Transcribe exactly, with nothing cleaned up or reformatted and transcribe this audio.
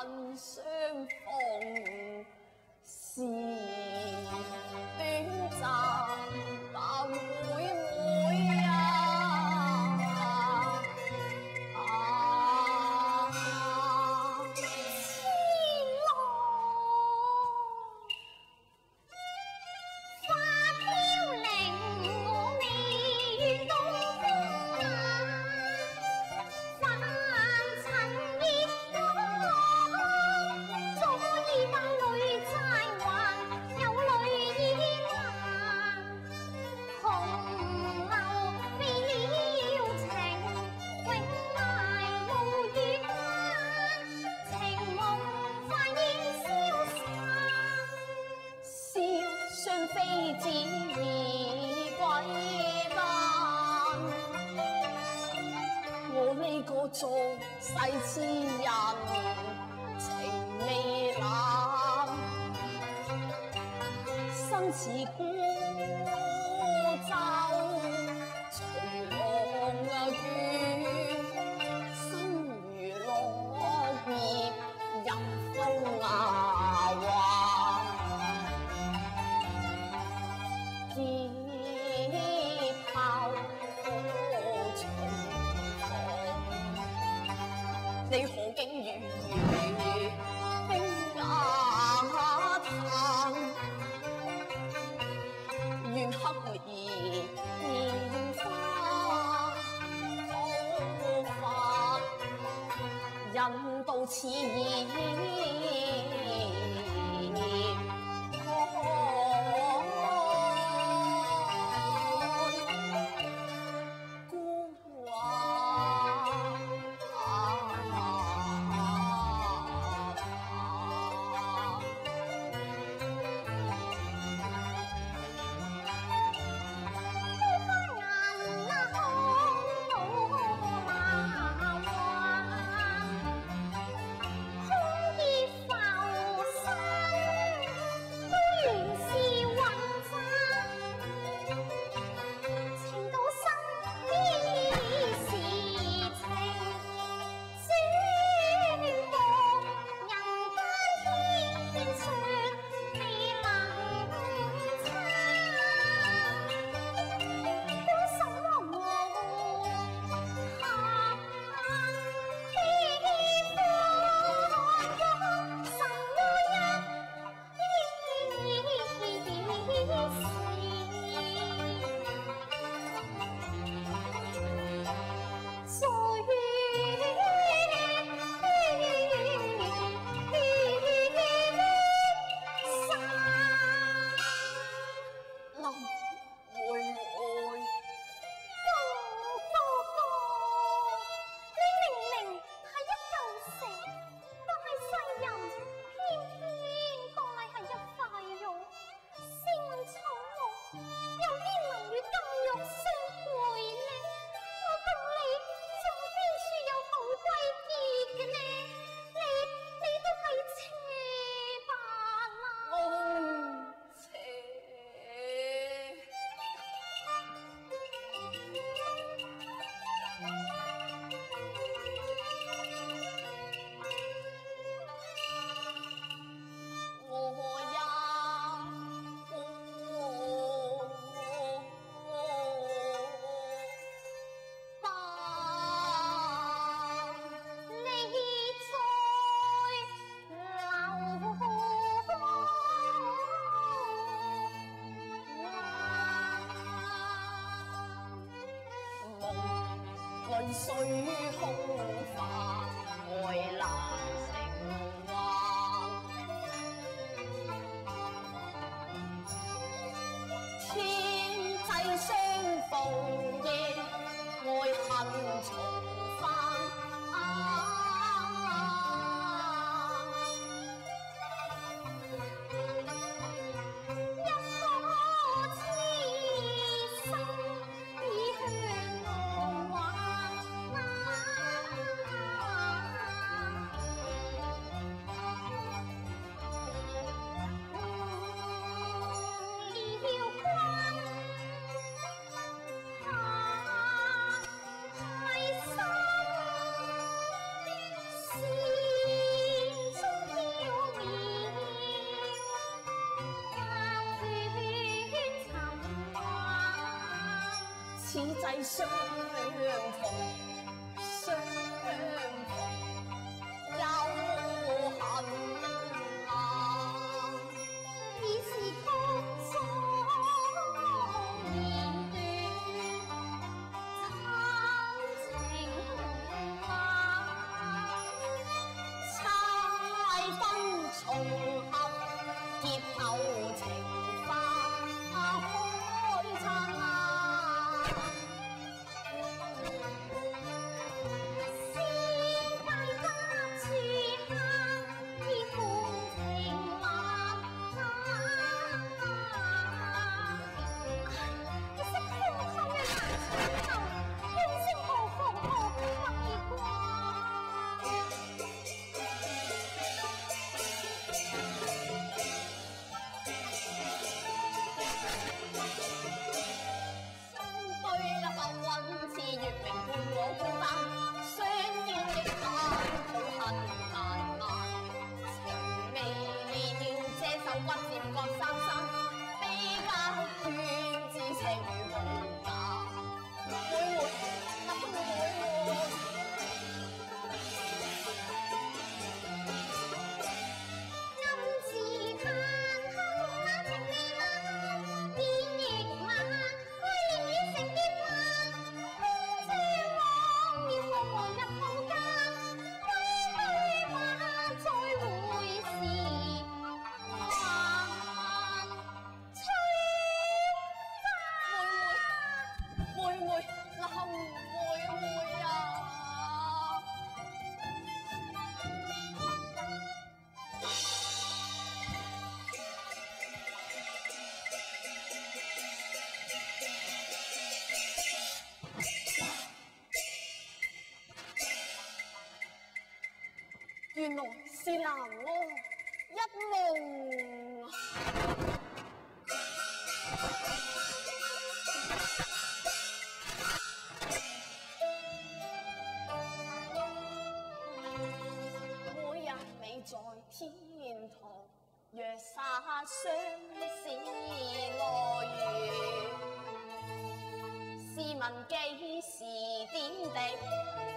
恨相逢是短暂，但每每啊啊痴郎， 花飘零，我未遇到风啊，凡尘亦多，早已把淚債還，有淚已還。紅樓未了情，永埋無餘間，情夢快已消散。 笑雙飛子已歸單，我呢個做世痴人情未冷，生似孤舟隨浪捲，心如落葉任風啊橫。結炮可重逢，你可竟如冰瓦炭，願黑蓮蓮花復發，人道似意。 空結浮生世相逢，相逢又恨啊！ 已是曲终年短，苍情啊！ 猜分重合，劫后情花开灿啊！ 先带花树下，依风情漫啊！一色空空嘅難親頭，歡聲何妨何為掛？ 相對啦，浮雲似月明伴我孤單，相見亦盼抱恨難難，情未了，這手骨漸各三生，悲家斷至情無價，妹妹，那不會喎。 暗自嘆後那情未冷，見亦晚，愛戀已成劫難，空嗟往年茫茫入夢間，歸去吧，再會時還吹花。 妹妹，那妹妹啊！原來是南柯一夢啊！每日你在天堂，若沙相思來緣，試問幾時點滴？